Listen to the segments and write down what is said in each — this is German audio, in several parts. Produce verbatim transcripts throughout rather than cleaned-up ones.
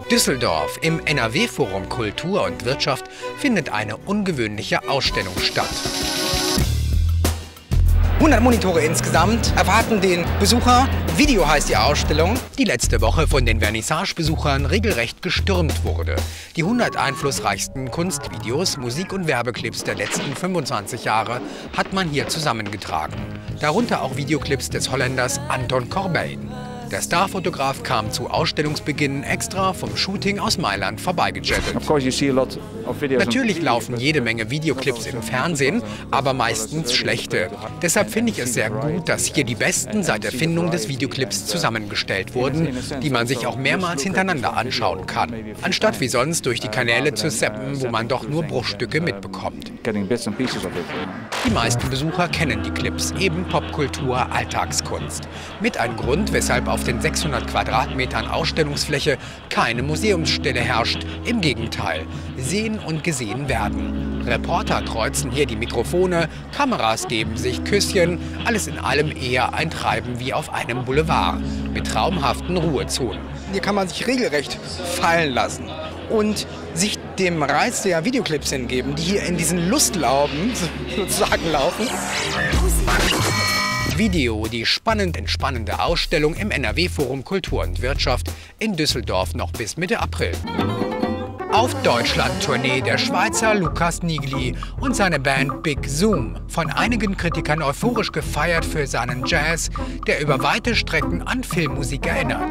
Düsseldorf im N R W-Forum Kultur und Wirtschaft findet eine ungewöhnliche Ausstellung statt. hundert Monitore insgesamt erwarten den Besucher. Video heißt die Ausstellung. Die letzte Woche von den Vernissage-Besuchern regelrecht gestürmt wurde. Die hundert einflussreichsten Kunstvideos, Musik- und Werbeclips der letzten fünfundzwanzig Jahre hat man hier zusammengetragen. Darunter auch Videoclips des Holländers Anton Corbijn. Der Starfotograf kam zu Ausstellungsbeginn extra vom Shooting aus Mailand vorbeigejettet. Natürlich laufen jede Menge Videoclips im Fernsehen, aber meistens schlechte. Deshalb finde ich es sehr gut, dass hier die besten seit Erfindung des Videoclips zusammengestellt wurden, die man sich auch mehrmals hintereinander anschauen kann, anstatt wie sonst durch die Kanäle zu zappen, wo man doch nur Bruchstücke mitbekommt. Die meisten Besucher kennen die Clips, eben Popkultur, Alltagskunst. Mit ein Grund, weshalb auf den sechshundert Quadratmetern Ausstellungsfläche keine Museumsstelle herrscht. Im Gegenteil, sehen und gesehen werden. Reporter kreuzen hier die Mikrofone, Kameras geben sich Küsschen, alles in allem eher ein Treiben wie auf einem Boulevard, mit traumhaften Ruhezonen. Hier kann man sich regelrecht fallen lassen und sich dem Reiz der Videoclips hingeben, die hier in diesen Lustlauben sozusagen laufen. Video, die spannend entspannende Ausstellung im N R W-Forum Kultur und Wirtschaft in Düsseldorf noch bis Mitte April. Auf Deutschland-Tournee der Schweizer Lukas Nigli und seine Band Big Zoom. Von einigen Kritikern euphorisch gefeiert für seinen Jazz, der über weite Strecken an Filmmusik erinnert.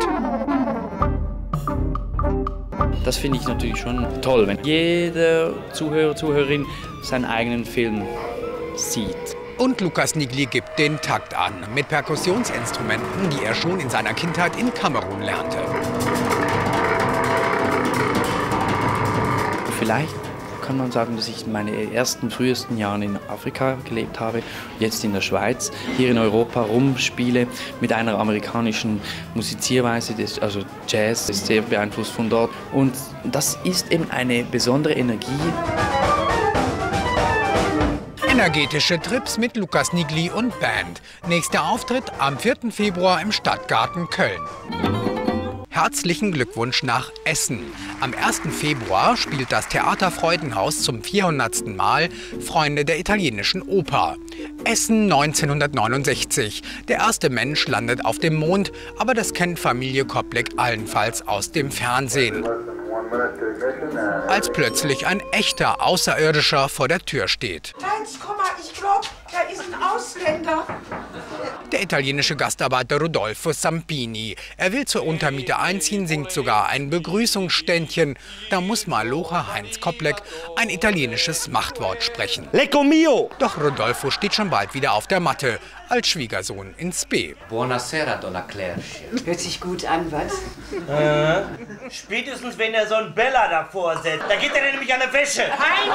Das finde ich natürlich schon toll, wenn jeder Zuhörer, Zuhörerin seinen eigenen Film sieht. Und Lukas Nigli gibt den Takt an, mit Perkussionsinstrumenten, die er schon in seiner Kindheit in Kamerun lernte. Vielleicht kann man sagen, dass ich meine ersten, frühesten Jahre in Afrika gelebt habe, jetzt in der Schweiz, hier in Europa rumspiele mit einer amerikanischen Musizierweise, also Jazz ist sehr beeinflusst von dort. Und das ist eben eine besondere Energie. Energetische Trips mit Lukas Nigli und Band. Nächster Auftritt am vierten Februar im Stadtgarten Köln. Herzlichen Glückwunsch nach Essen. Am ersten Februar spielt das Theater Freudenhaus zum vierhundertsten Mal Freunde der italienischen Oper. Essen neunzehnhundertneunundsechzig. Der erste Mensch landet auf dem Mond, aber das kennt Familie Koppleck allenfalls aus dem Fernsehen. Als plötzlich ein echter Außerirdischer vor der Tür steht. Heinz, komm mal, ich glaube, da ist ein Ausländer. Der italienische Gastarbeiter Rodolfo Sampini. Er will zur Untermiete einziehen, singt sogar ein Begrüßungsständchen. Da muss Malocher Heinz Koppleck ein italienisches Machtwort sprechen. Lecco mio! Doch Rodolfo steht schon bald wieder auf der Matte, als Schwiegersohn in Spee. Buonasera, Donna Claire. Hört sich gut an, was? Äh, spätestens wenn er so ein Bella davor setzt, da geht er nämlich an der Wäsche. Heinz!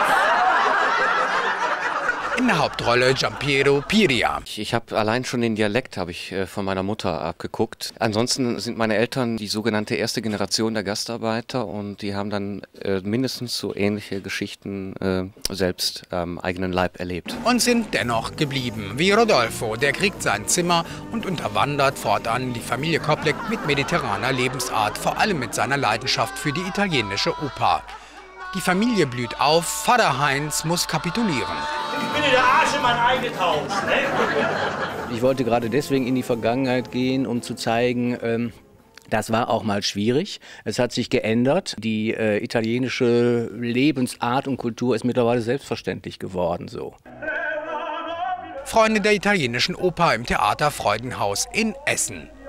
In der Hauptrolle Giampiero Piria. Ich, ich habe allein schon den Dialekt habe ich äh, von meiner Mutter abgeguckt. Ansonsten sind meine Eltern die sogenannte erste Generation der Gastarbeiter und die haben dann äh, mindestens so ähnliche Geschichten äh, selbst am eigenen Leib erlebt. Und sind dennoch geblieben. Wie Rodolfo, der kriegt sein Zimmer und unterwandert fortan die Familie Koppleck mit mediterraner Lebensart, vor allem mit seiner Leidenschaft für die italienische Oper. Die Familie blüht auf, Vater Heinz muss kapitulieren. Ich bin in der Arschemann eingetaucht, ne? Ich wollte gerade deswegen in die Vergangenheit gehen, um zu zeigen, ähm, das war auch mal schwierig. Es hat sich geändert. Die äh, italienische Lebensart und Kultur ist mittlerweile selbstverständlich geworden. So. Freunde der italienischen Oper im Theater Freudenhaus in Essen.